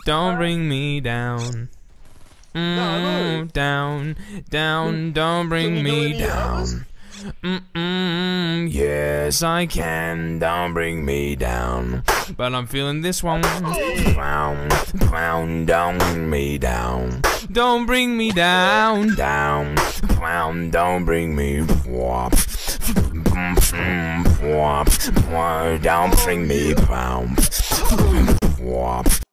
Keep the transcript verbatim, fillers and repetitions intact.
don't bring me down. Mm, down, down, don't bring me down. Mm-mm, yes, I can, don't bring me down. But I'm feeling this one. Pound, pound, don't bring me down. Don't bring me down, down. Pound, don't bring me. Whop, whop, whop, don't bring me. Pound, whop.